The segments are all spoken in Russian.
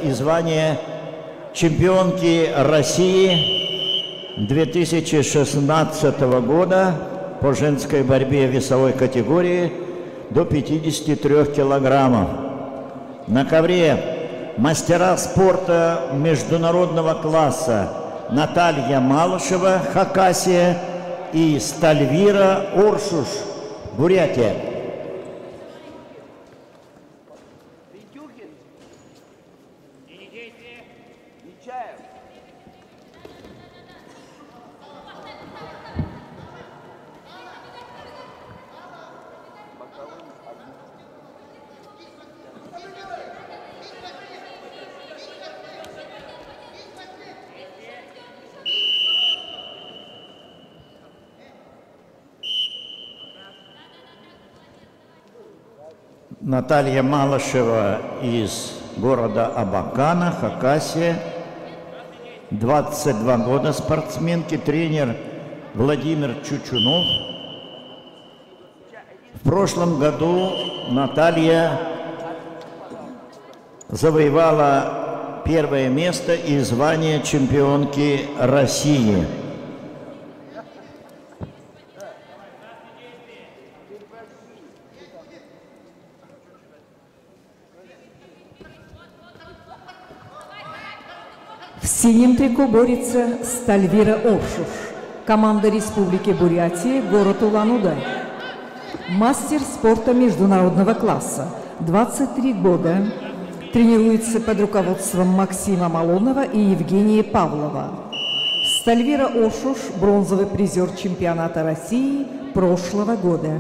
и звание чемпионки России 2016 года по женской борьбе весовой категории до 53 килограммов. На ковре мастера спорта международного класса Наталья Малышева, Хакасия, и Стальвира Оршуш, Бурятия. Наталья Малышева из города Абакана, Хакасия, 22 года спортсменки, тренер Владимир Чучунов. В прошлом году Наталья завоевала первое место и звание чемпионки России. В синем трико борется Стальвира Оршуш, команда Республики Бурятия, город Улан-Удэ. Мастер спорта международного класса, 23 года, тренируется под руководством Максима Малонова и Евгения Павлова. Стальвира Оршуш – бронзовый призер чемпионата России прошлого года.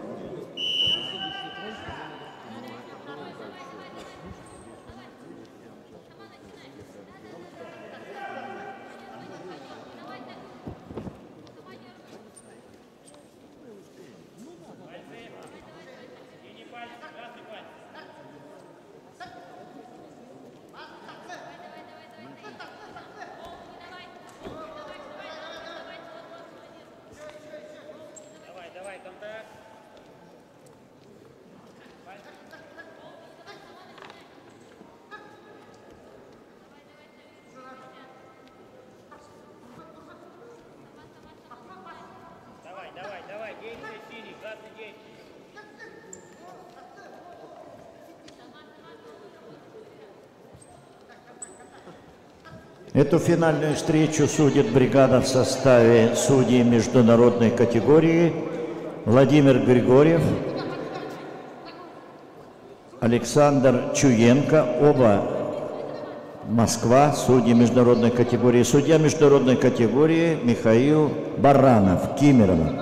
Эту финальную встречу судит бригада в составе судей международной категории Владимир Григорьев, Александр Чуенко, оба Москва, судьи международной категории. Судья международной категории Михаил Баранов, Кемерово.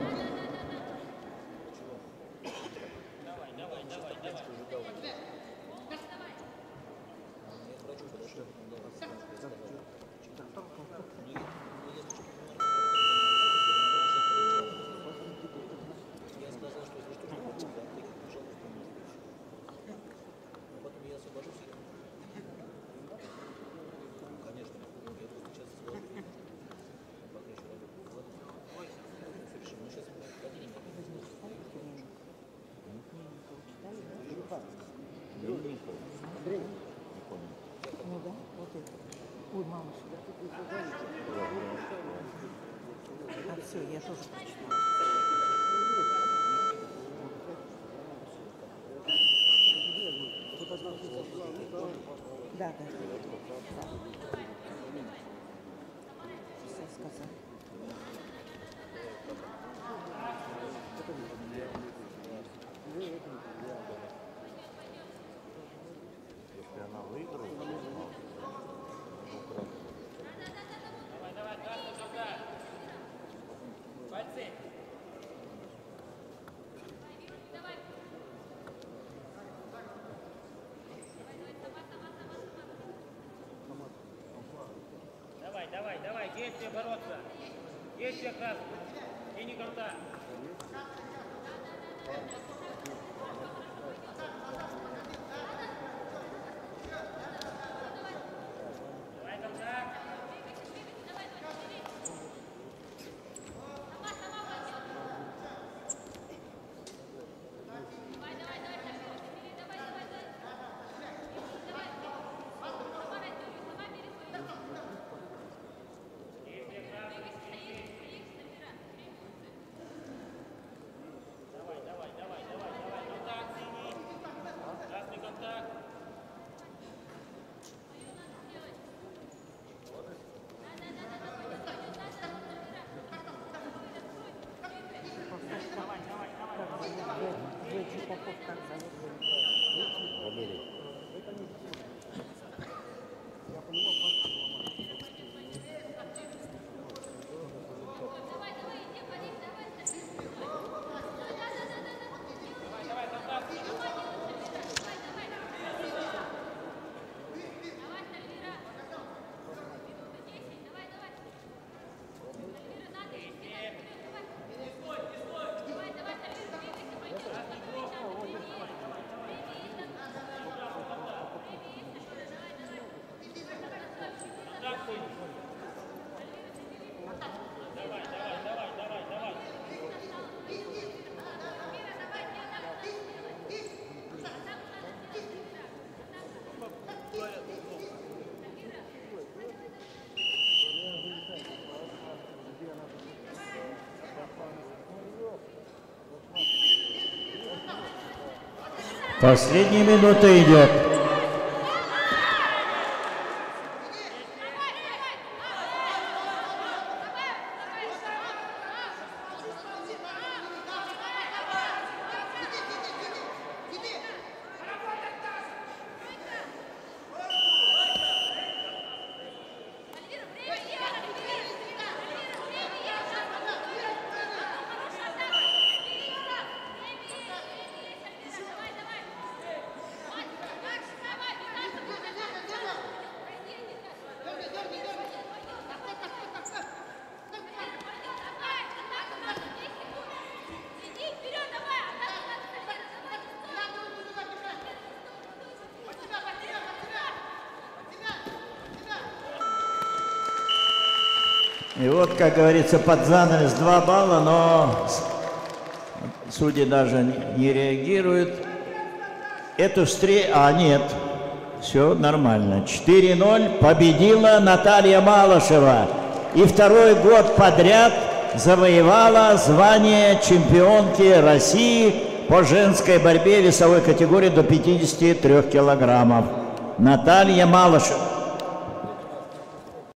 Все, я тоже прочитала. Да, да. Все сказал. Если она выиграет, Давай, действие бороться. Действие красный. И не горда. Давай, контакт. Последняя минута идет. И вот, как говорится, под занавес 2 балла, но судьи даже не реагируют. Эту встречу... нет, все нормально. 4-0 победила Наталья Малышева. И второй год подряд завоевала звание чемпионки России по женской борьбе весовой категории до 53 килограммов. Наталья Малышева.